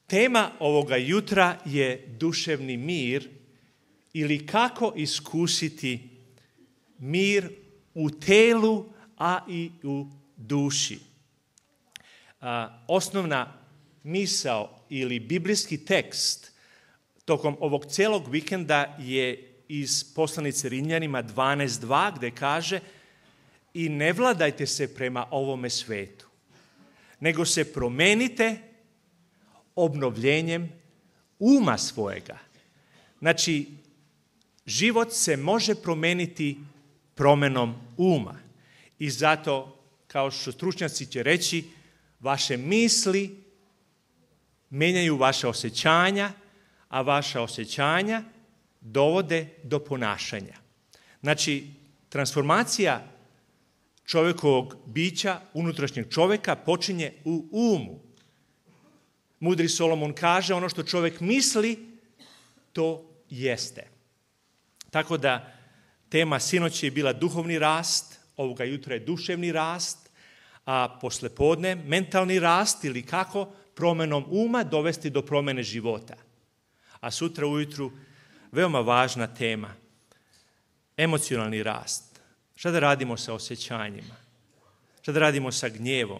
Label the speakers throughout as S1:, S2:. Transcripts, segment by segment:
S1: Tema ovoga jutra je duševni mir ili kako iskusiti mir u telu, a i u duši. Osnovna misao ili biblijski tekst tokom ovog cijelog vikenda je iz poslanice Rimljanima 12.2 gdje kaže: i ne vladajte se prema ovome svetu, nego se promenite obnovljenjem uma svojega. Znači, život se može promeniti promjenom uma. I zato, kao što stručnjaci će reći, vaše misli mijenjaju vaša osjećanja, a vaša osjećanja dovode do ponašanja. Znači, transformacija čovjekovog bića, unutrašnjeg čovjeka, počinje u umu. Mudri Solomon kaže, ono što čovjek misli, to jeste. Tako da tema sinoć je bila duhovni rast, ovoga jutra je duševni rast, a poslijepodne mentalni rast ili kako promjenom uma dovesti do promjene života. A sutra ujutru veoma važna tema, emocionalni rast. Šta da radimo sa osjećanjima? Šta da radimo sa gnjevom?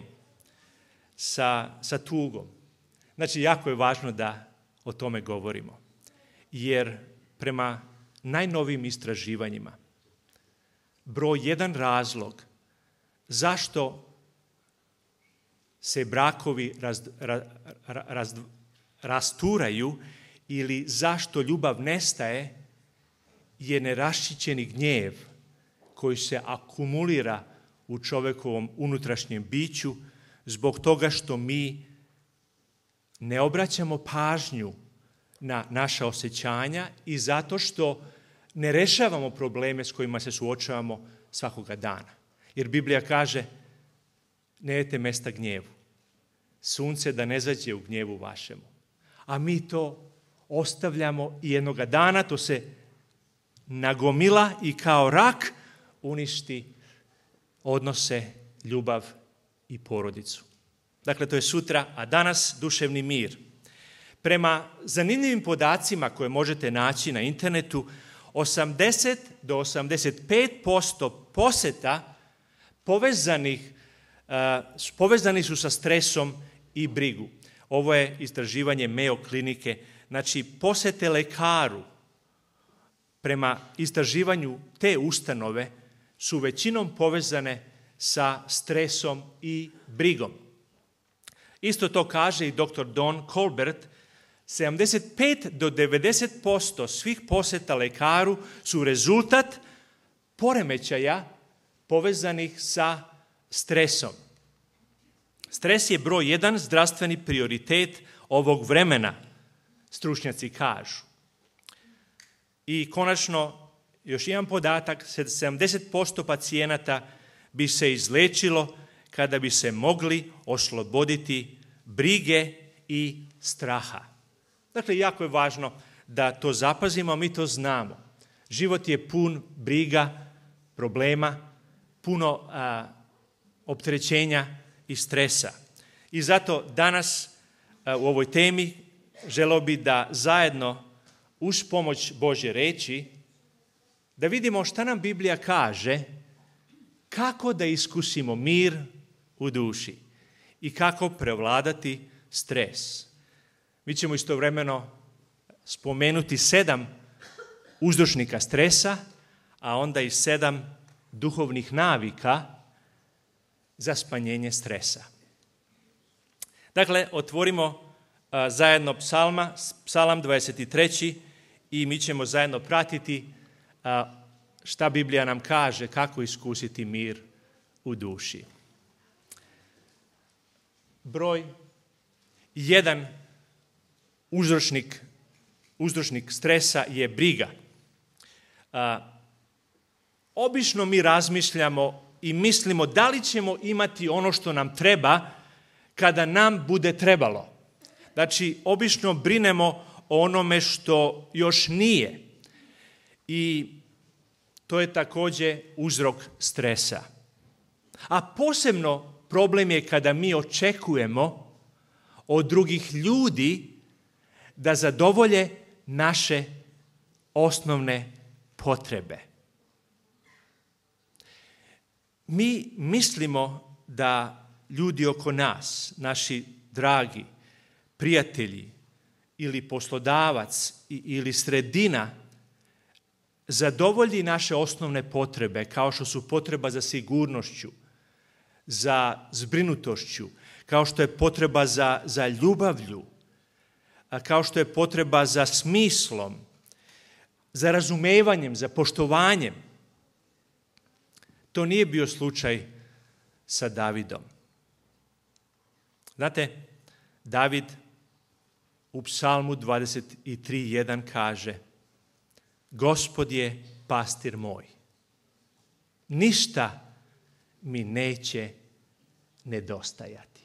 S1: Sa tugom? Znači, jako je važno da o tome govorimo. Jer prema najnovijim istraživanjima, broj jedan razlog zašto se brakovi rasturaju ili zašto ljubav nestaje je neraščićeni gnjev koji se akumulira u čovjekovom unutrašnjem biću zbog toga što mi ne obraćamo pažnju na naša osjećanja i zato što ne rješavamo probleme s kojima se suočavamo svakoga dana. Jer Biblija kaže, ne dajte mesta gnjevu. Sunce da ne zađe u gnjevu vašemu. A mi to ostavljamo i jednoga dana to se nagomila i kao rak uništi odnose, ljubav i porodicu. Dakle, to je sutra, a danas duševni mir. Prema zanimljivim podacima koje možete naći na internetu, 80 do 85% posjeta povezani su sa stresom i brigu. Ovo je istraživanje Mayo klinike. Znači, posjete lekaru prema istraživanju te ustanove su većinom povezane sa stresom i brigom. Isto to kaže i dr. Don Colbert, 75 do 90% svih posjeta lekaru su rezultat poremećaja povezanih sa stresom. Stres je broj jedan zdravstveni prioritet ovog vremena, stručnjaci kažu. I konačno, još jedan podatak, 70% pacijenata bi se izlečilo kada bi se mogli osloboditi brige i straha. Dakle, jako je važno da to zapazimo, mi to znamo. Život je pun briga, problema, puno opterećenja i stresa. I zato danas u ovoj temi želio bi da zajedno uz pomoć Božje riječi da vidimo šta nam Biblija kaže kako da iskusimo mir u duši i kako prevladati stres. Mi ćemo istovremeno spomenuti 7 uzročnika stresa, a onda i 7 duhovnih navika za smanjenje stresa. Dakle, otvorimo zajedno psalam 23. i mi ćemo zajedno pratiti šta Biblija nam kaže, kako iskusiti mir u duši. Broj 1 uzročnik stresa je briga. Obično mi razmišljamo i mislimo da li ćemo imati ono što nam treba kada nam bude trebalo. Znači, obično brinemo o onome što još nije. I to je također uzrok stresa. A posebno problem je kada mi očekujemo od drugih ljudi da zadovolje naše osnovne potrebe. Mi mislimo da ljudi oko nas, naši dragi prijatelji ili poslodavac ili sredina, zadovolji naše osnovne potrebe, kao što su potreba za sigurnošću, za zbrinutošću, kao što je potreba za ljubavlju, kao što je potreba za smislom, za razumevanjem, za poštovanjem. To nije bio slučaj sa Davidom. Znate, David u Psalmu 23:1 kaže: Gospod je pastir moj, ništa mi neće nedostajati.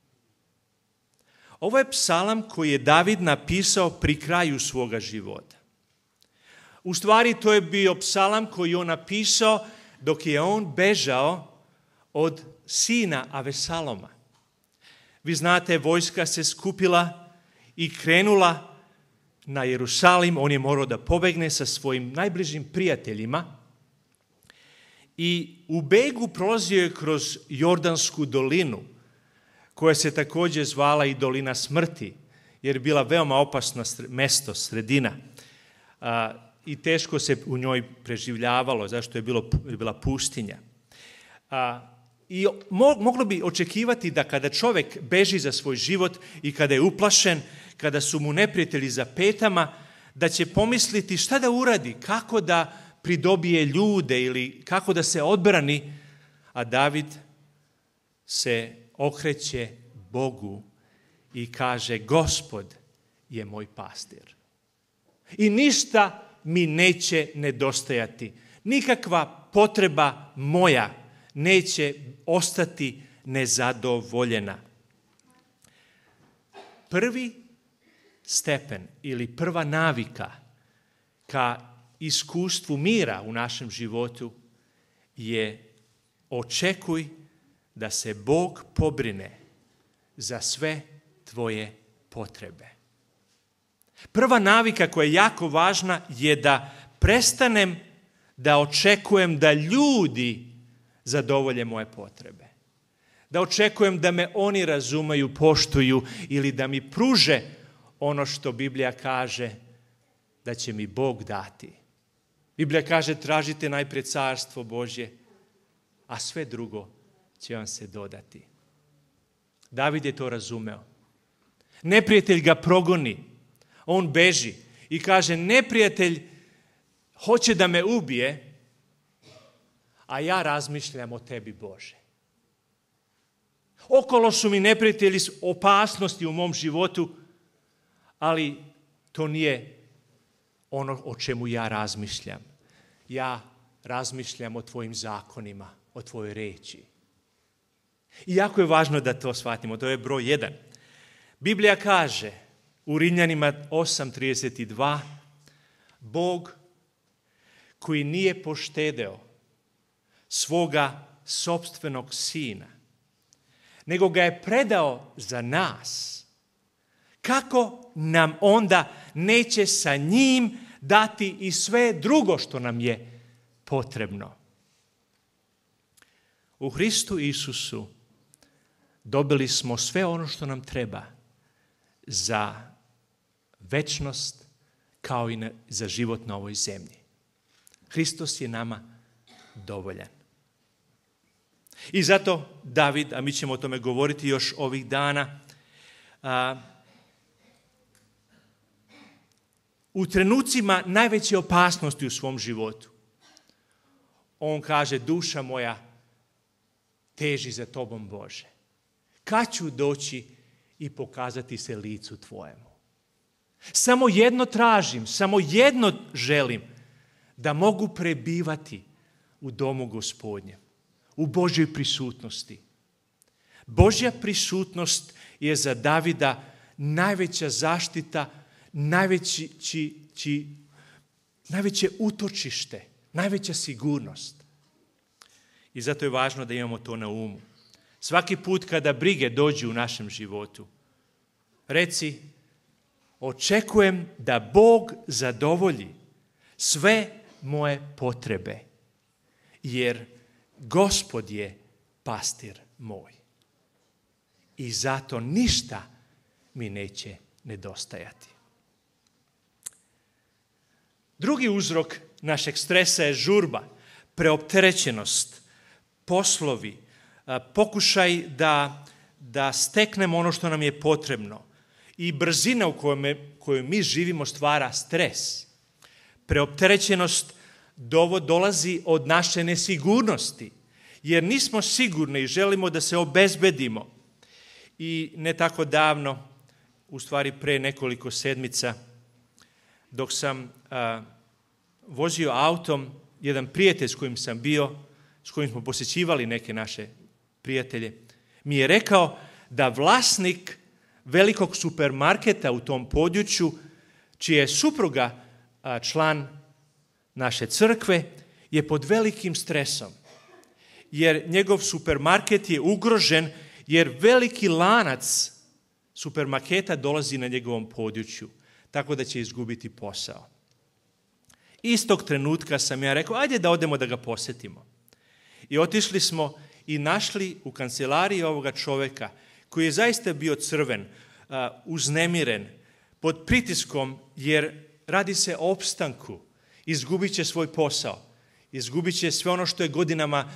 S1: Ovo je psalam koji je David napisao pri kraju svoga života. U stvari, to je bio psalam koji je on napisao dok je on bežao od sina Avesaloma. Vi znate, vojska se skupila i krenula na Jerusalim. On je morao da pobegne sa svojim najbližim prijateljima i u begu prolazio je kroz Jordansku dolinu, koja se također zvala i dolina smrti, jer je bila veoma opasno mesto, sredina. I teško se u njoj preživljavalo, zašto je bila pustinja. I moglo bi očekivati da kada čovjek beži za svoj život i kada je uplašen, kada su mu neprijatelji za petama, da će pomisliti šta da uradi, kako da pridobije ljude ili kako da se odbrani, a David se okreće Bogu i kaže: Gospod je moj pastir i ništa mi neće nedostajati. Nikakva potreba moja neće ostati nezadovoljena. Prvi stepen ili prva navika ka iskustvu mira u našem životu je: očekuj da se Bog pobrine za sve tvoje potrebe. Prva navika koja je jako važna je da prestanem da očekujem da ljudi zadovolje moje potrebe. Da očekujem da me oni razumeju, poštuju ili da mi pruže ono što Biblija kaže da će mi Bog dati. Biblija kaže: tražite najprije carstvo Božje, a sve drugo će vam se dodati. David je to razumeo. Neprijatelj ga progoni. On beži i kaže: neprijatelj hoće da me ubije, a ja razmišljam o tebi, Bože. Okolo su mi neprijatelji, opasnosti u mom životu, ali to nije ono o čemu ja razmišljam. Ja razmišljam o tvojim zakonima, o tvojoj reči. I jako je važno da to shvatimo, to je broj 1. Biblija kaže u Rimljanima 8:32, Bog koji nije poštedeo svoga sopstvenog sina, nego ga je predao za nas, kako nam onda neće sa njim dati i sve drugo što nam je potrebno? U Hristu Isusu dobili smo sve ono što nam treba za večnost, kao i za život na ovoj zemlji. Hristos je nama dovoljan. I zato David, a mi ćemo o tome govoriti još ovih dana, u trenucima najveće opasnosti u svom životu, on kaže: duša moja teži za tobom, Bože. Kad ću doći i pokazati se licu tvojemu? Samo jedno tražim, samo jedno želim, da mogu prebivati u domu Gospodnjem, u Božjoj prisutnosti. Božja prisutnost je za Davida najveća zaštita, najveće utočište, najveća sigurnost. I zato je važno da imamo to na umu. Svaki put kada brige dođu u našem životu, reci: Očekujem da Bog zadovolji sve moje potrebe, jer Gospod je pastir moj. I zato ništa mi neće nedostajati. Drugi uzrok našeg stresa je žurba, preopterećenost, poslovi, pokušaj da steknemo ono što nam je potrebno. I brzina u kojoj mi živimo stvara stres. Preopterećenost dolazi od naše nesigurnosti, jer nismo sigurni i želimo da se obezbedimo. I ne tako davno, u stvari pre nekoliko sedmica, dok sam vozio autom, jedan prijatelj s kojim sam bio, s kojim smo posjećivali neke naše prijatelje, mi je rekao da vlasnik velikog supermarketa u tom području, čija je supruga član naše crkve, je pod velikim stresom. Jer njegov supermarket je ugrožen, jer veliki lanac supermarketa dolazi na njegovom području, tako da će izgubiti posao. Istog trenutka sam ja rekao, ajde da odemo da ga posjetimo. I otišli smo i našli u kancelariji ovoga čovjeka, koji je zaista bio crven, uznemiren, pod pritiskom, jer radi se o opstanku. Izgubit će svoj posao. Izgubit će sve ono što je godinama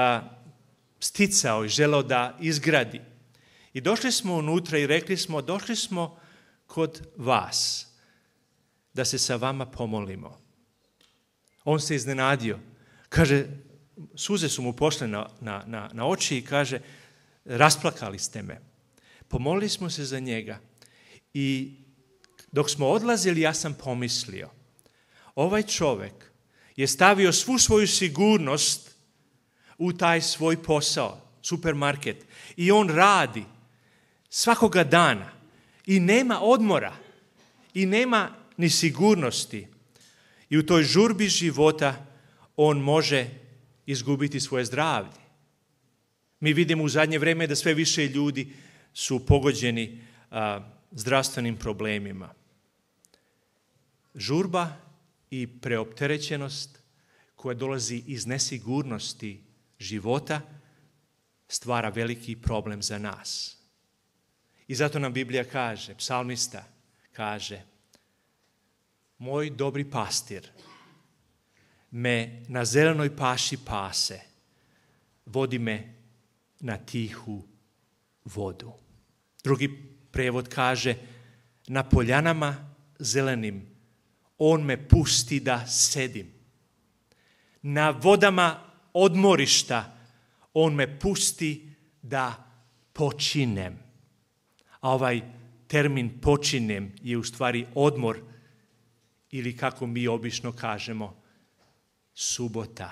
S1: sticao i želeo da izgradi. I došli smo unutra i rekli smo, došli smo kod vas, da se sa vama pomolimo. On se iznenadio. Kaže, suze su mu pošle na oči i kaže, rasplakali ste me. Pomolili smo se za njega i dok smo odlazili, ja sam pomislio, ovaj čovjek je stavio svu svoju sigurnost u taj svoj posao, supermarket, i on radi svakoga dana i nema odmora i nema ni sigurnosti. I u toj žurbi života on može izgubiti svoje zdravlje. Mi vidimo u zadnje vrijeme da sve više ljudi su pogođeni zdravstvenim problemima. Žurba i preopterećenost koja dolazi iz nesigurnosti života stvara veliki problem za nas. I zato nam Biblija kaže, psalmista kaže, moj dobri pastir me na zelenoj paši pase, vodi me na tihu vodu. Drugi prevod kaže, na poljanama zelenim on me pusti da sedim. Na vodama odmorišta on me pusti da počinem. A ovaj termin počinem je u stvari odmor, ili kako mi obično kažemo, subota.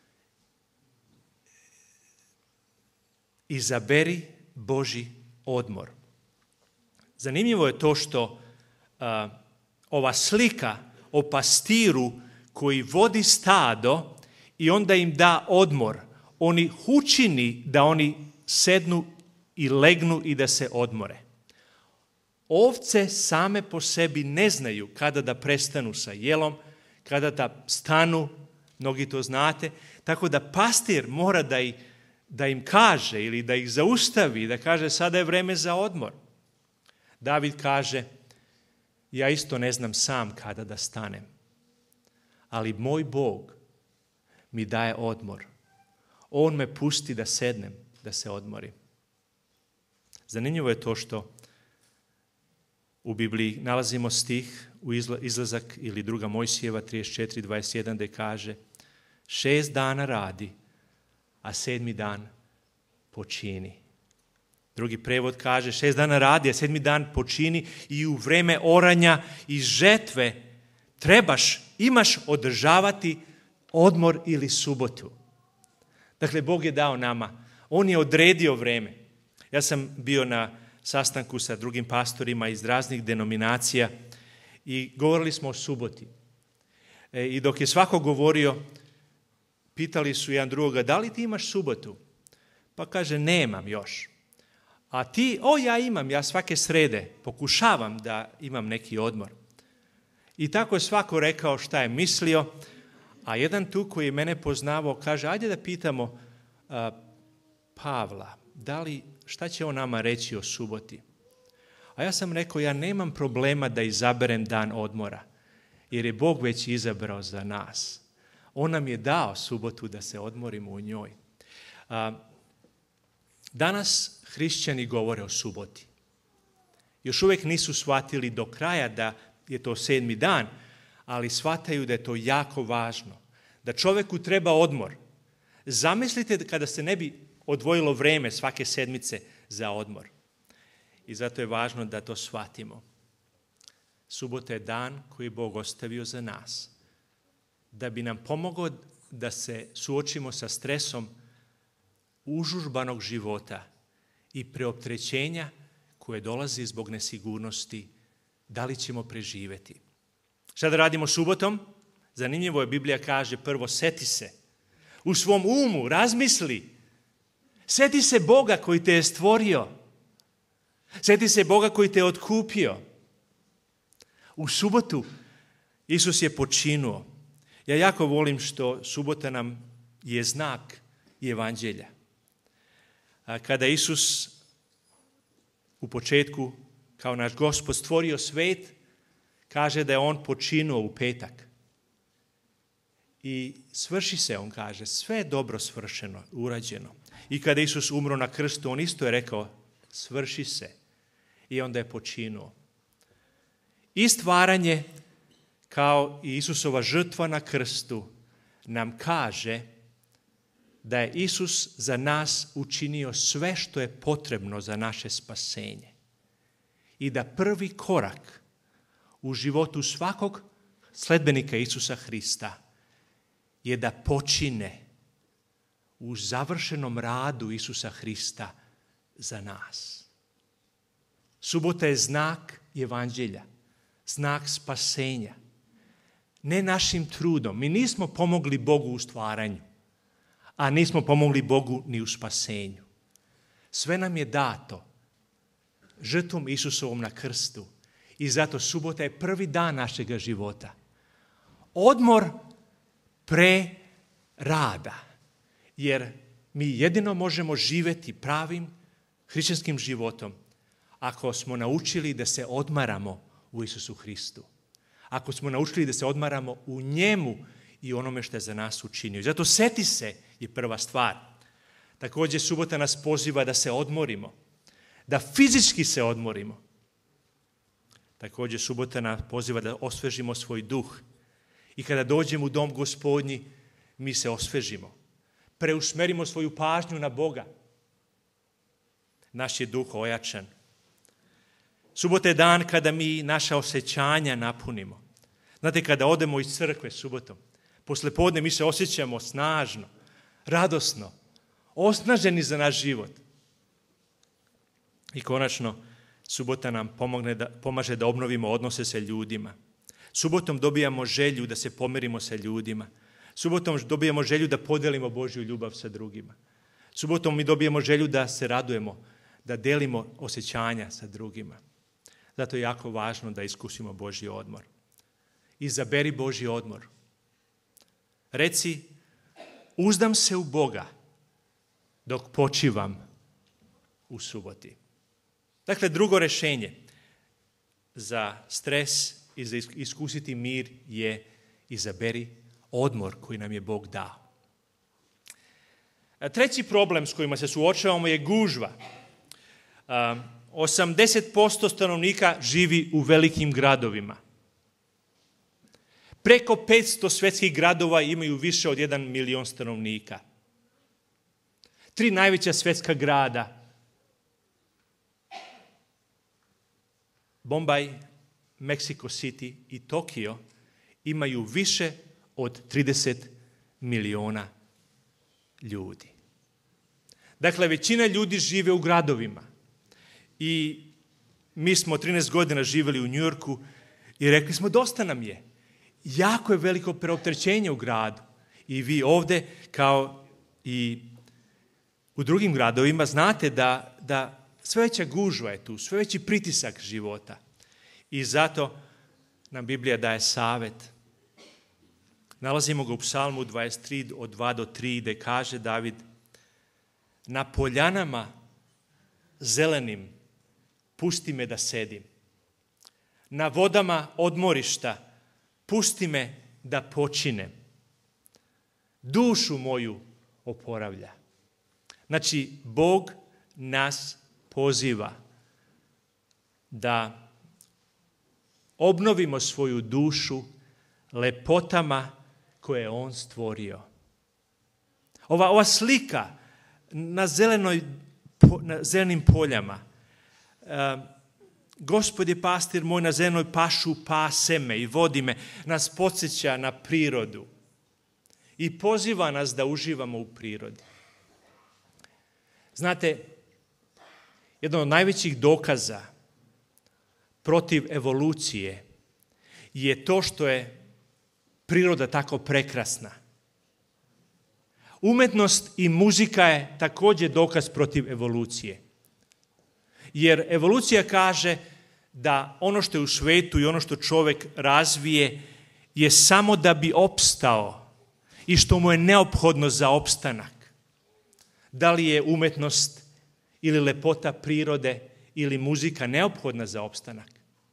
S1: Izaberi Božji odmor. Zanimljivo je to što ova slika o pastiru koji vodi stado i onda im da odmor, oni učini da oni sednu i legnu i da se odmore. Ovce same po sebi ne znaju kada da prestanu sa jelom, kada da stanu, mnogi to znate, tako da pastir mora da im kaže ili da ih zaustavi, da kaže sada je vreme za odmor. David kaže, ja isto ne znam sam kada da stanem, ali moj Bog mi daje odmor. On me pusti da sednem, da se odmorim. Zanimljivo je to što u Bibliji nalazimo stih u Izlazak ili 2. Mojsijeva 34:21 gdje kaže 6 dana radi, a 7. dan počini. Drugi prevod kaže 6 dana radi, a 7. dan počini i u vreme oranja i žetve imaš održavati odmor ili subotu. Dakle, Bog je dao nama. On je odredio vreme. Ja sam bio na sastanku sa drugim pastorima iz raznih denominacija i govorili smo o suboti. I dok je svako govorio, pitali su jedan drugoga, da li ti imaš subotu? Pa kaže, nemam još. A ti, ja svake srede pokušavam da imam neki odmor. I tako je svako rekao šta je mislio, a jedan tu koji je mene poznavao kaže, ajde da pitamo Pavla, šta će on nama reći o suboti? A ja sam rekao, ja nemam problema da izaberem dan odmora, jer je Bog već izabrao za nas. On nam je dao subotu da se odmorimo u njoj. Danas hrišćani govore o suboti. Još uvijek nisu shvatili do kraja da je to 7. dan, ali shvataju da je to jako važno. Da čovjeku treba odmor. Zamislite kada se ne bi odvojilo vreme svake sedmice za odmor. I zato je važno da to shvatimo. Subota je dan koji je Bog ostavio za nas. Da bi nam pomogao da se suočimo sa stresom užurbanog života i preopterećenja koje dolazi zbog nesigurnosti, da li ćemo preživjeti. Šta da radimo subotom? Zanimljivo je, Biblija kaže, prvo seti se. U svom umu razmisli. Seti se Boga koji te je stvorio. Seti se Boga koji te je otkupio. U subotu Isus je počinuo. Ja jako volim što subota nam je znak evanđelja. Kada Isus u početku kao naš Gospod stvorio svet, kaže da je on počinuo u petak. I svrši se, on kaže, sve je dobro svršeno, urađeno. I kada Isus umro na krstu, on isto je rekao, svrši se. I onda je počinuo. I stvaranje, kao i Isusova žrtva na krstu, nam kaže da je Isus za nas učinio sve što je potrebno za naše spasenje. I da prvi korak u životu svakog sledbenika Isusa Hrista je da počine u završenom radu Isusa Hrista za nas. Subota je znak evanđelja, znak spasenja. Ne našim trudom. Mi nismo pomogli Bogu u stvaranju, a nismo pomogli Bogu ni u spasenju. Sve nam je dato žrtvom Isusovom na krstu. I zato subota je prvi dan našega života. Odmor pre rada. Jer mi jedino možemo živjeti pravim hrišćanskim životom ako smo naučili da se odmaramo u Isusu Hristu. Ako smo naučili da se odmaramo u njemu i onome što je za nas učinio. Zato seti se je prva stvar. Također subota nas poziva da se odmorimo. Da fizički se odmorimo. Također subota nas poziva da osvežimo svoj duh. I kada dođemo u dom Gospodnji, mi se osvežimo. Preusmerimo svoju pažnju na Boga. Naš je duh ojačan. Subota je dan kada mi naša osjećanja napunimo. Znate, kada odemo iz crkve subotom, posle podne mi se osjećamo snažno, radosno, osnaženi za naš život. I konačno, subota nam pomaže da obnovimo odnose sa ljudima. Subotom dobijamo želju da se pomirimo sa ljudima. Subotom dobijamo želju da podelimo Božju ljubav sa drugima. Subotom mi dobijemo želju da se radujemo, da delimo osjećanja sa drugima. Zato je jako važno da iskusimo Božji odmor. Izaberi Božji odmor. Reci, uzdam se u Boga dok počivam u suboti. Dakle, drugo rješenje za stres i za iskusiti mir je izaberi odmor koji nam je Bog dao. Treći problem s kojima se suočavamo je gužva. 80% stanovnika živi u velikim gradovima. Preko 500 svjetskih gradova imaju više od 1 milion stanovnika. 3 najveća svjetska grada, Bombaj, Mexico City i Tokio, imaju više od 30 miliona ljudi. Dakle, većina ljudi žive u gradovima. I mi smo 13 godina živjeli u New Yorku i rekli smo, dosta nam je. Jako je veliko preopterećenje u gradu. I vi ovdje, kao i u drugim gradovima, znate da Sve veća gužva je tu, sve veći pritisak života. I zato nam Biblija daje savjet. Nalazimo ga u Psalmu 23 od 2 do 3 gdje kaže David: na poljanama zelenim pusti me da sedim. Na vodama odmorišta pusti me da počinem. Dušu moju oporavlja. Znači, Bog nas poziva da obnovimo svoju dušu lepotama koje je On stvorio. Ova slika na zelenim poljama. Gospod je pastir moj, na zelenoj pašu pase me i vodi me, nas podsjeća na prirodu i poziva nas da uživamo u prirodi. Znate, jedan od najvećih dokaza protiv evolucije je to što je priroda tako prekrasna. Umetnost i muzika je također dokaz protiv evolucije. Jer evolucija kaže da ono što je u svijetu i ono što čovjek razvije je samo da bi opstao i što mu je neophodno za opstanak. Da li je umetnost ili lepota prirode ili muzika neophodna za opstanak?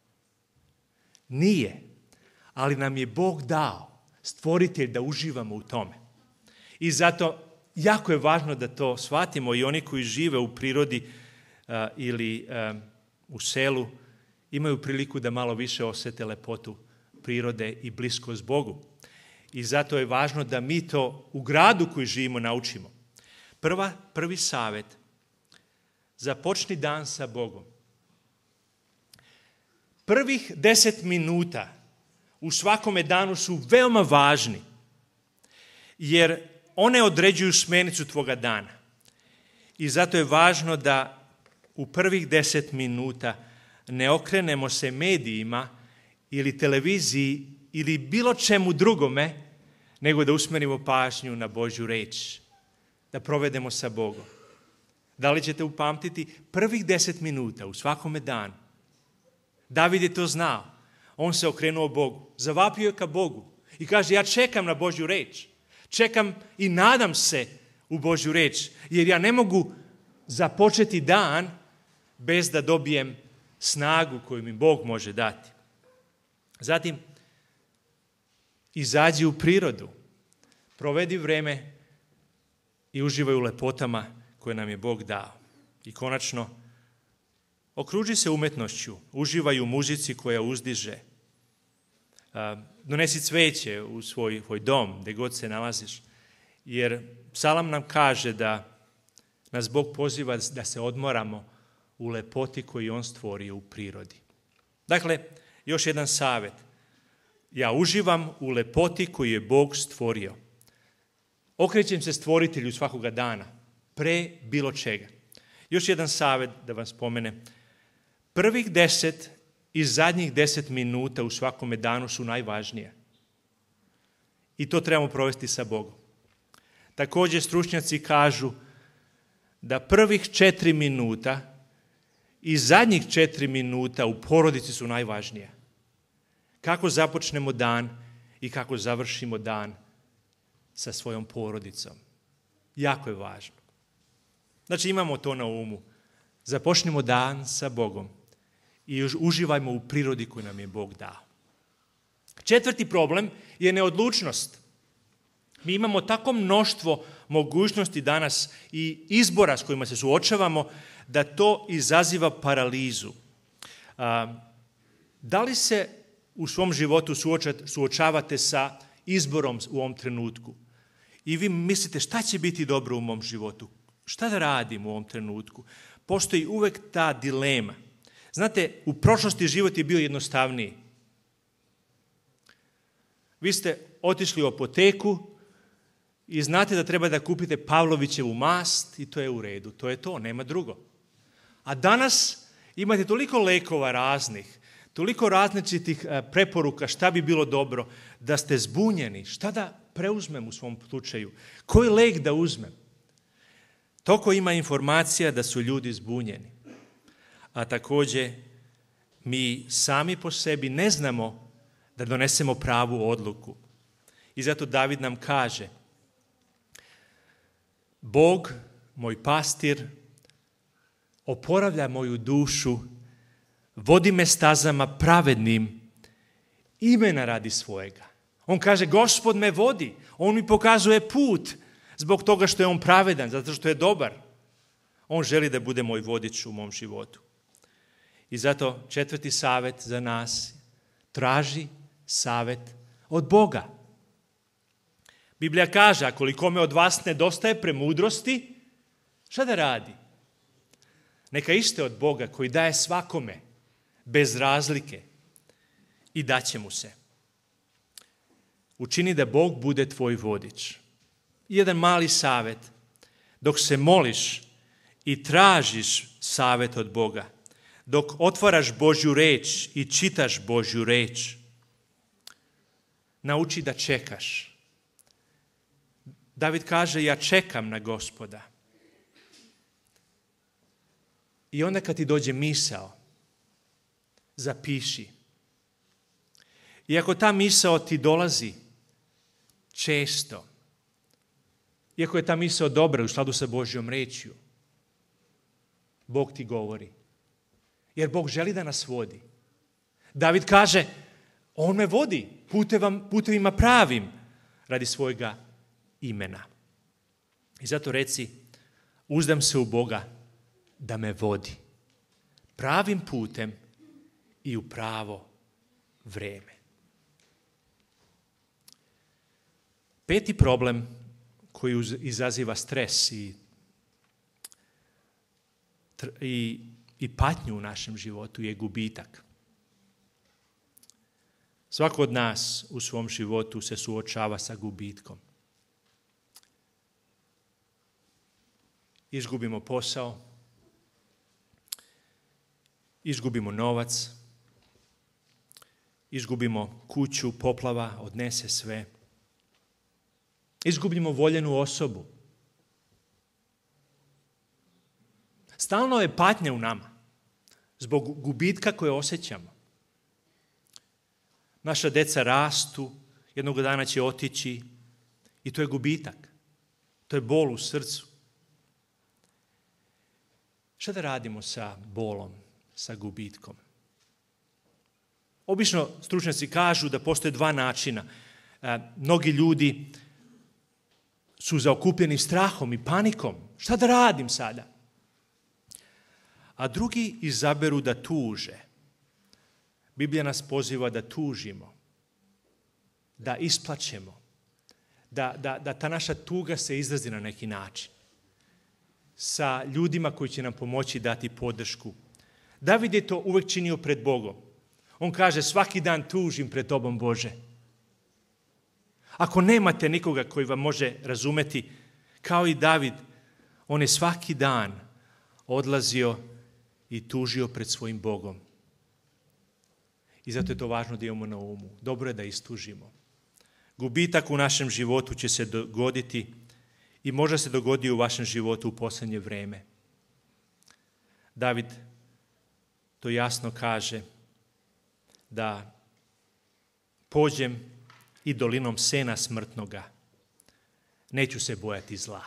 S1: Nije, ali nam je Bog dao, stvoritelj, da uživamo u tome. I zato jako je važno da to shvatimo i oni koji žive u prirodi ili u selu imaju priliku da malo više osjete lepotu prirode i bliskost Bogu. I zato je važno da mi to u gradu koji živimo naučimo. Prvi savjet: započni dan sa Bogom. Prvih 10 minuta u svakome danu su veoma važni, jer one određuju smjernicu tvoga dana. I zato je važno da u prvih 10 minuta ne okrenemo se medijima ili televiziji ili bilo čemu drugome, nego da usmjerimo pažnju na Božju riječ, da provedemo sa Bogom. Da li ćete upamtiti prvih 10 minuta u svakome danu? David je to znao. On se okrenuo Bogu, zavapio je ka Bogu i kaže: ja čekam na Božju riječ. Čekam i nadam se u Božju riječ, jer ja ne mogu započeti dan bez da dobijem snagu koju mi Bog može dati. Zatim, izađi u prirodu, provedi vrijeme i uživaj u lepotama koje nam je Bog dao. I konačno, okruži se umetnošću, uživaj u muzici koja uzdiže. Donesi cveće u svoj dom, gdje god se nalaziš, jer psalam nam kaže da nas Bog poziva da se odmoramo u lepoti koju je On stvorio u prirodi. Dakle, još jedan savjet. Ja uživam u lepoti koju je Bog stvorio. Okrećem se stvoritelju svakoga dana, pre bilo čega. Još jedan savjet da vam spomenem. Prvih 10 i zadnjih 10 minuta u svakome danu su najvažnije. I to trebamo provesti sa Bogom. Također stručnjaci kažu da prvih 4 minuta i zadnjih 4 minuta u porodici su najvažnije. Kako započnemo dan i kako završimo dan sa svojom porodicom. Jako je važno. Znači, imamo to na umu. Započnimo dan sa Bogom i uživajmo u prirodi koju nam je Bog dao. 4. problem je neodlučnost. Mi imamo tako mnoštvo mogućnosti danas i izbora s kojima se suočavamo da to izaziva paralizu. Da li se u svom životu suočavate sa izborom u ovom trenutku? I vi mislite šta će biti dobro u mom životu? Šta da radim u ovom trenutku? Postoji uvek ta dilema. Znate, u prošlosti život je bio jednostavniji. Vi ste otišli u apoteku i znate da treba da kupite Pavlovićevu mast i to je u redu. To je to, nema drugo. A danas imate toliko lekova raznih, toliko različitih preporuka šta bi bilo dobro, da ste zbunjeni. Šta da preuzmem u svom slučaju? Koji lek da uzmem? Toliko ima informacija da su ljudi zbunjeni. a također mi sami po sebi ne znamo da donesemo pravu odluku. I zato David nam kaže: Bog, moj pastir, oporavlja moju dušu, vodi me stazama pravednim, imena radi svojega. On kaže: Gospod me vodi, on mi pokazuje put zbog toga što je on pravedan, zato što je dobar. On želi da bude moj vodič u mom životu. I zato 4. savjet za nas: traži savjet od Boga. Biblija kaže: ako li kome od vas nedostaje premudrosti, šta da radi? Neka iste od Boga koji daje svakome bez razlike i daće mu se. Učini da Bog bude tvoj vodič. Jedan mali savjet: dok se moliš i tražiš savjet od Boga, dok otvaraš Božju reč i čitaš Božju reč, nauči da čekaš. David kaže: ja čekam na Gospoda. I onda kad ti dođe misao, zapiši. I ako ta misao ti dolazi često, iako je ta misao dobra u skladu sa Božjom rečju, Bog ti govori. Jer Bog želi da nas vodi. David kaže: on me vodi putevima pravim radi svojega imena. I zato reci: uzdam se u Boga da me vodi pravim putem i u pravo vrijeme. 5. problem koji izaziva stres i patnju u našem životu je gubitak. Svako od nas u svom životu se suočava sa gubitkom. Izgubimo posao, izgubimo novac, izgubimo kuću, poplava odnese sve. Izgubimo voljenu osobu. Stalno je patnja u nama zbog gubitka koje osjećamo. Naša deca rastu, jednog dana će otići i to je gubitak. To je bol u srcu. Šta da radimo sa bolom, sa gubitkom? Obično stručnjaci kažu da postoje 2 načina. Mnogi ljudi su zaokupljeni strahom i panikom. Šta da radim sada? A drugi izaberu da tuže. Biblija nas poziva da tužimo, da isplačemo, da ta naša tuga se izrazi na neki način. Sa ljudima koji će nam pomoći dati podršku. David je to uvek činio pred Bogom. On kaže: svaki dan tužim pred Tobom, Bože. Ako nemate nikoga koji vam može razumeti, kao i David, on je svaki dan odlazio i tužio pred svojim Bogom. I zato je to važno da imamo na umu. Dobro je da istužimo. Gubitak u našem životu će se dogoditi i možda se dogodi u vašem životu u posljednje vrijeme. David to jasno kaže da pođem i dolinom sena smrtnoga, neću se bojati zla.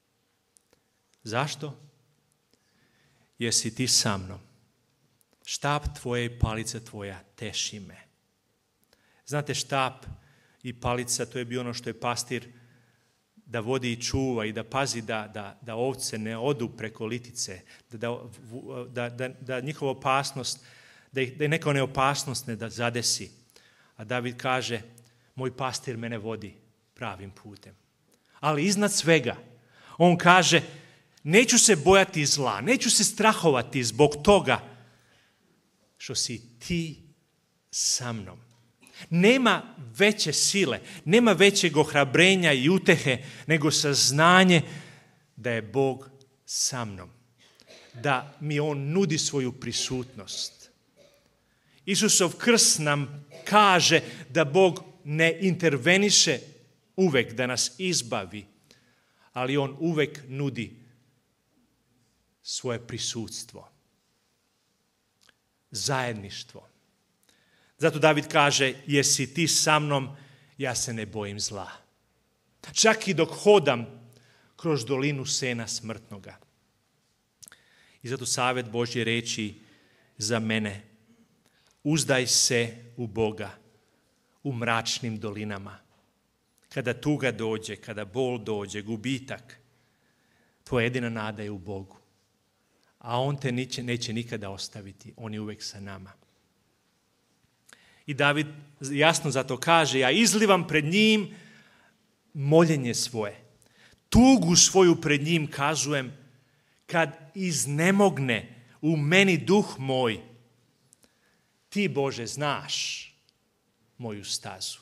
S1: Zašto? Jer si ti sa mnom. Štap tvoje i palica tvoja teši me. Znate, štap i palica, to je bio ono što je pastir da vodi i čuva i da pazi da ovce ne odu preko litice, da njihova opasnost, da je neka neopasnost ne da zadesi. A David kaže: moj pastir mene vodi pravim putem. Ali iznad svega, on kaže: neću se bojati zla, neću se strahovati zbog toga što si ti sa mnom. Nema veće sile, nema većeg ohrabrenja i utehe nego saznanje da je Bog sa mnom. Da mi on nudi svoju prisutnost. Isusov krst nam kaže da Bog ne interveniše uvek da nas izbavi, ali on uvek nudi svoje prisutstvo. zajedništvo. Zato David kaže, jesi ti sa mnom, ja se ne bojim zla. Čak i dok hodam kroz dolinu sena smrtnoga. I zato savjet Božje reči za mene, uzdaj se u Boga u mračnim dolinama. Kada tuga dođe, kada bol dođe, gubitak, tvoja jedina nada je u Bogu. A on te neće nikada ostaviti, on je uvijek sa nama. I David jasno zato kaže, ja izlivam pred njim moljenje svoje. Tugu svoju pred njim kazujem kad iznemogne u meni duh moj. Ti, Bože, znaš moju stazu.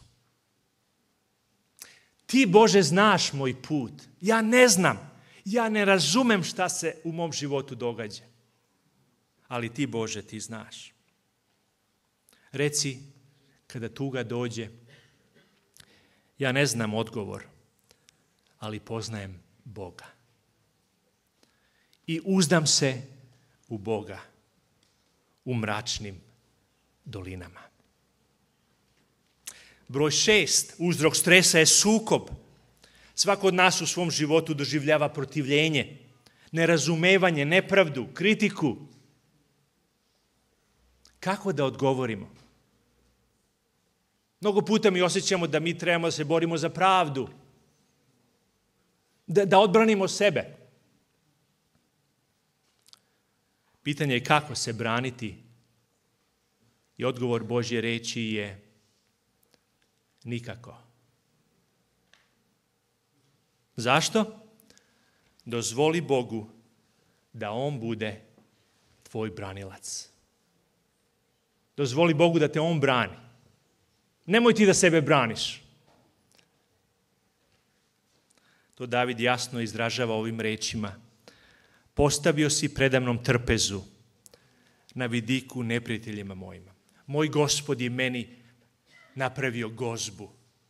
S1: Ti, Bože, znaš moj put. Ja ne znam, ja ne razumem šta se u mom životu događa. Ali ti, Bože, ti znaš. Reci, kada tuga dođe, ja ne znam odgovor, ali poznajem Boga. I uzdam se u Boga u mračnim dolinama. Broj 6, uzrok stresa je sukob. Svako od nas u svom životu doživljava protivljenje, nerazumevanje, nepravdu, kritiku. Kako da odgovorimo? Mnogo puta mi osjećamo da mi trebamo da se borimo za pravdu, da odbranimo sebe. Pitanje je kako se braniti i odgovor Božje reči je nikako. Zašto? Dozvoli Bogu da on bude tvoj branilac. Dozvoli Bogu da te on brani. Nemoj ti da sebe braniš. To David jasno izražava ovim rečima. Postavio si predamnom trpezu na vidiku neprijateljima mojima. Moj Gospod je meni napravio gozbu.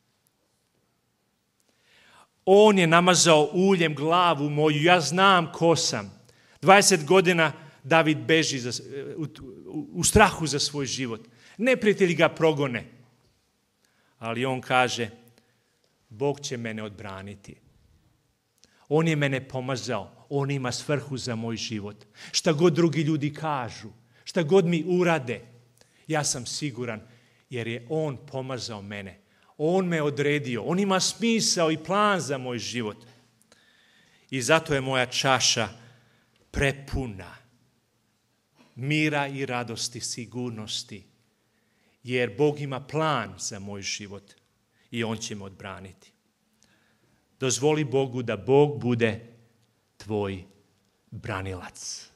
S1: On je namazao uljem glavu moju, ja znam ko sam. 20 godina David beži u strahu za svoj život. Neprijatelji ga progone. Ali on kaže, Bog će mene odbraniti. On je mene pomazao, on ima svrhu za moj život. Šta god drugi ljudi kažu, šta god mi urade, ja sam siguran jer je on pomazao mene. On me odredio, on ima smisao i plan za moj život. I zato je moja čaša prepuna mira i radosti, sigurnosti. Jer Bog ima plan za moj život i on će me odbraniti. Dozvoli Bogu da Bog bude tvoj branilac.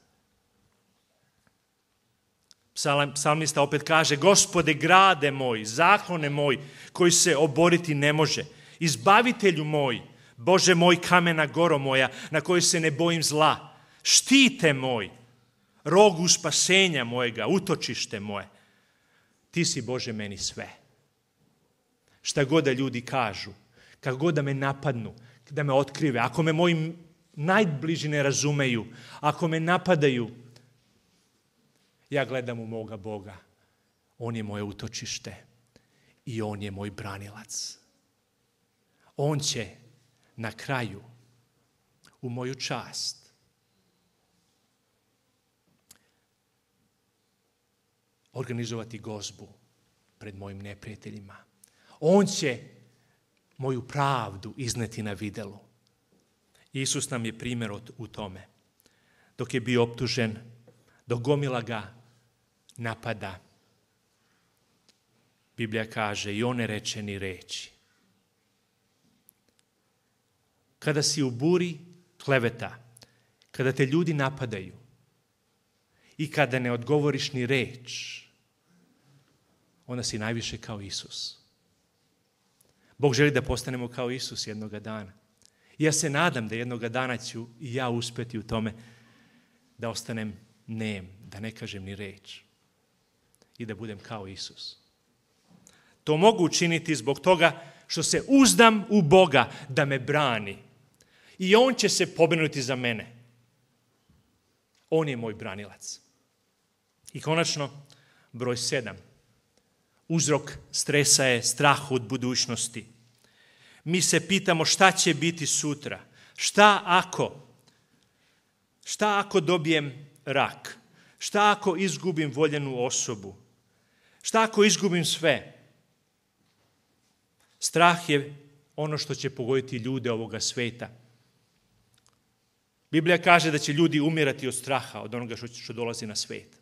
S1: Psalmista opet kaže, Gospode, grade moj, zakone moj, koji se oboriti ne može. Izbavitelju moj, Bože moj, kamena goro moja, na kojoj se ne bojim zla. Štite moj, rogu spasenja mojega, utočište moje. Ti si, Bože, meni sve. Šta god da ljudi kažu, kako god da me napadnu, da me otkrive, ako me moji najbliži ne razumeju, ako me napadaju, ja gledam u moga Boga. On je moje utočište i on je moj branilac. On će na kraju u moju čast organizovati gozbu pred mojim neprijateljima. On će moju pravdu izneti na videlu. Isus nam je primjer u tome. Dok je bio optužen, dok gomila ga napada, Biblija kaže i on ne reče ni reči. Kada si u buri kleveta, kada te ljudi napadaju i kada ne odgovoriš ni reč, onda si najviše kao Isus. Bog želi da postanemo kao Isus jednoga dana. I ja se nadam da jednoga dana ću i ja uspjeti u tome da ostanem nem, da ne kažem ni reč i da budem kao Isus. To mogu učiniti zbog toga što se uzdam u Boga da me brani. I on će se pobrinuti za mene. On je moj branilac. I konačno, broj 7. Uzrok stresa je strah od budućnosti. Mi se pitamo šta će biti sutra. Šta ako dobijem rak? Šta ako izgubim voljenu osobu? Šta ako izgubim sve? Strah je ono što će pogoditi ljude ovoga sveta. Biblija kaže da će ljudi umirati od straha, od onoga što dolazi na svijet.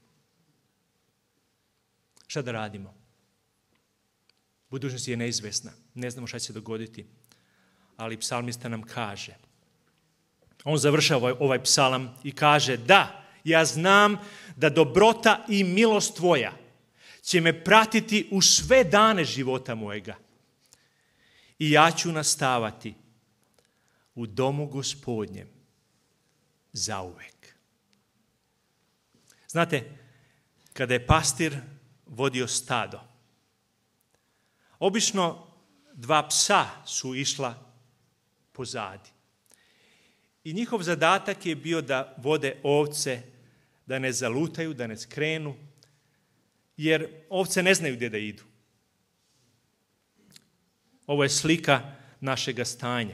S1: Šta da radimo? Budućnost je neizvesna. Ne znamo šta će se dogoditi. Ali psalmista nam kaže. On završava ovaj psalam i kaže: da, ja znam da dobrota i milost tvoja će me pratiti u sve dane života mojega. I ja ću nastavati u domu Gospodnjem zauvek. Znate, kada je pastir vodio stado, obično 2 psa su išla pozadi. I njihov zadatak je bio da vode ovce, da ne zalutaju, da ne skrenu, jer ovce ne znaju gdje da idu. Ovo je slika našega stanja.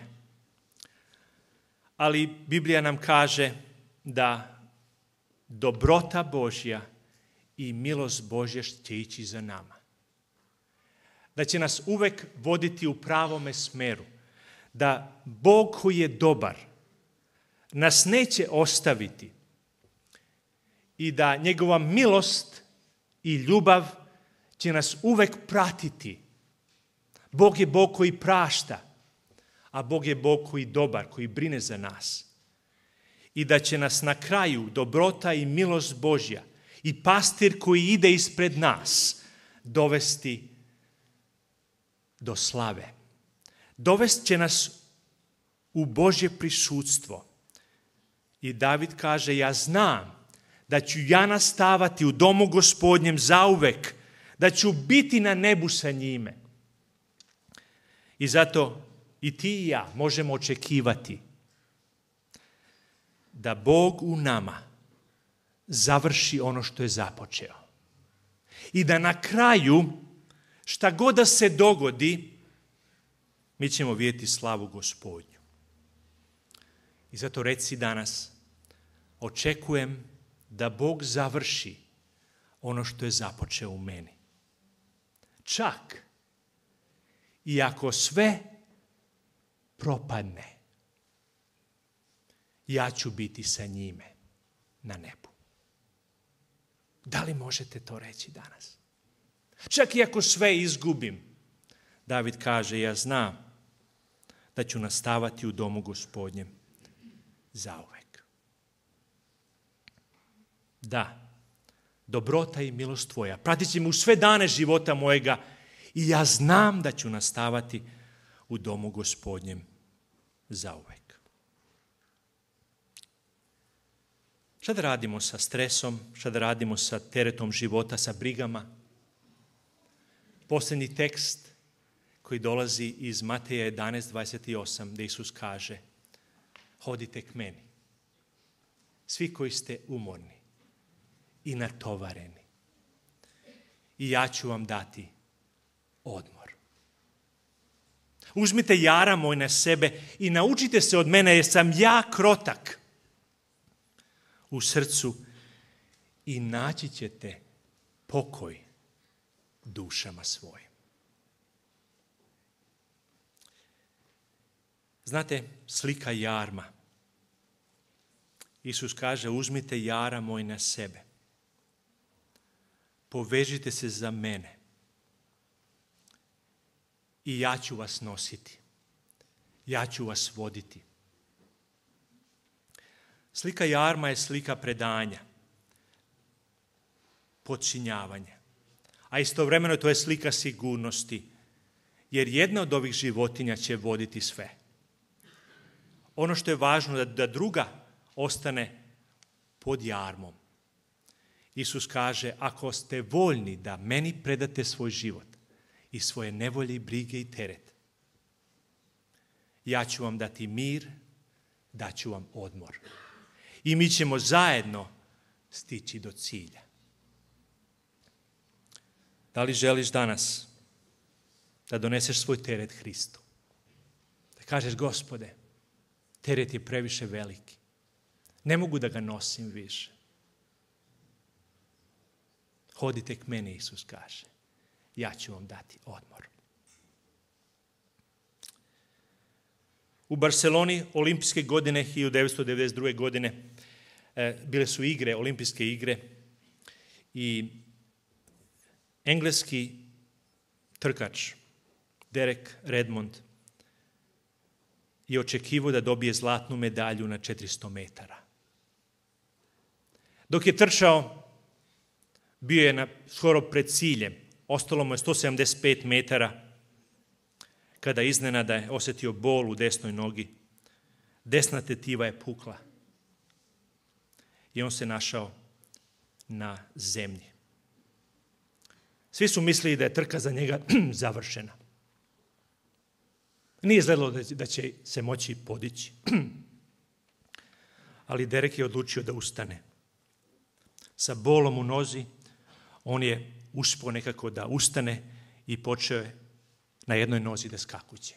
S1: Ali Biblija nam kaže da dobrota Božja i milost Božja će ići za nama. Da će nas uvek voditi u pravome smeru. Da Bog koji je dobar nas neće ostaviti i da njegova milost i ljubav će nas uvek pratiti. Bog je Bog koji prašta, a Bog je Bog koji je dobar, koji brine za nas. I da će nas na kraju dobrota i milost Božja i pastir koji ide ispred nas dovesti do slave. Dovest će nas u Božje prisutstvo. I David kaže: ja znam da ću ja nastavati u domu Gospodnjem zauvek, da ću biti na nebu sa njime. I zato i ti i ja možemo očekivati da Bog u nama završi ono što je započeo. I da na kraju, šta god da se dogodi, mi ćemo vidjeti slavu Gospodnju. I zato reci danas: očekujem da Bog završi ono što je započeo u meni. Čak i ako sve propadne, ja ću biti sa njime na nebu. Da li možete to reći danas? Čak i ako sve izgubim, David kaže: ja znam da ću nastavati u domu Gospodnjem zauvek. Da, dobrota i milost tvoja pratit će me u sve dane života mojega i ja znam da ću nastavati u domu Gospodnjem zauvek. Šta da radimo sa stresom? Šta da radimo sa teretom života, sa brigama? Posljednji tekst koji dolazi iz Mateja 11:28, gdje Isus kaže: hodite k meni, svi koji ste umorni i natovareni, i ja ću vam dati odmor. Uzmite jara moj na sebe i naučite se od mene, jer sam ja krotak u srcu, i naći ćete pokoj dušama svojim. Znate, slika jarma. Isus kaže: uzmite jara moj na sebe. Povežite se za mene i ja ću vas nositi. Ja ću vas voditi. Slika jarma je slika predanja, podčinjavanja. A istovremeno to je slika sigurnosti, jer jedna od ovih životinja će voditi sve. Ono što je važno je da druga ostane pod jarmom. Isus kaže: ako ste voljni da meni predate svoj život i svoje nevolje i brige i teret, ja ću vam dati mir, daću vam odmor. I mi ćemo zajedno stići do cilja. Da li želiš danas da doneseš svoj teret Hristu? Da kažeš, Gospode, teret je previše veliki. Ne mogu da ga nosim više. Hodite k meni, Isus kaže. Ja ću vam dati odmor. U Barceloni olimpijske godine 1992. godine bile su igre, olimpijske igre i engleski trkač Derek Redmond je očekivao da dobije zlatnu medalju na 400 metara. Dok je trčao, bio je skoro pred ciljem. Ostalo mu je 175 metara kada iznenada je osjetio bol u desnoj nogi. Desna tetiva je pukla i on se našao na zemlji. Svi su mislili da je trka za njega završena. Nije izgledalo da će se moći podići. Ali Derek je odlučio da ustane. Sa bolom u nozi on je uspio nekako da ustane i počeo je na jednoj nozi da skakuće.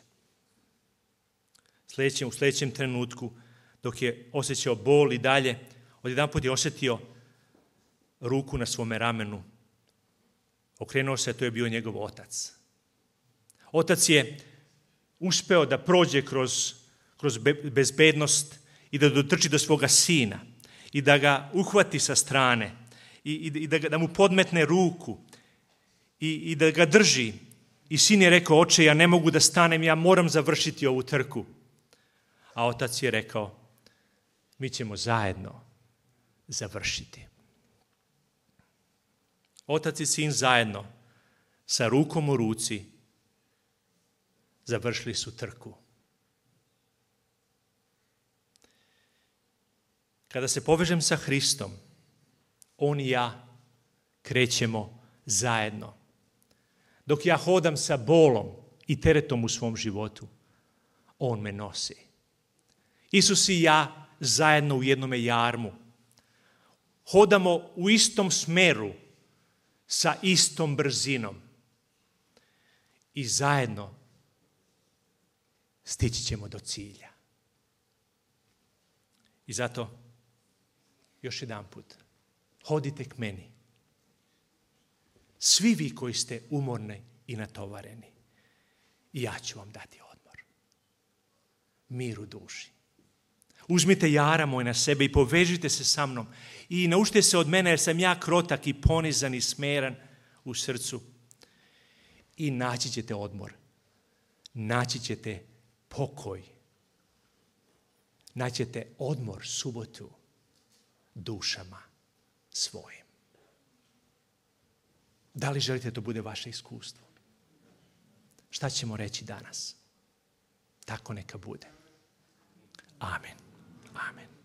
S1: U sljedećem trenutku, dok je osjećao bol i dalje, odjedanput je osjetio ruku na svome ramenu. Okrenuo se, to je bio njegov otac. Otac je uspeo da prođe kroz bezbednost i da dotrči do svoga sina i da ga uhvati sa strane i da mu podmetne ruku i da ga drži. I sin je rekao, oče, ja ne mogu da stanem, ja moram završiti ovu trku. A otac je rekao, mi ćemo zajedno završiti. Otac i sin zajedno, sa rukom u ruci, završili su trku. Kada se povežem sa Hristom, on i ja krećemo zajedno. Dok ja hodam sa bolom i teretom u svom životu, on me nosi. Isus i ja zajedno u jednome jarmu. Hodamo u istom smeru, sa istom brzinom. I zajedno stići ćemo do cilja. I zato, još jedanput, hodite k meni. Svi vi koji ste umorni i natovareni. I ja ću vam dati odmor. Mir u duši. Uzmite jara moj na sebe i povežite se sa mnom. I naučite se od mene jer sam ja krotak i ponizan i smeran u srcu. I naći ćete odmor. Naći ćete pokoj. Naći ćete odmor, subotu, dušama svojim. Da li želite da to bude vaše iskustvo? Šta ćemo reći danas? Tako neka bude. Amen. Amen.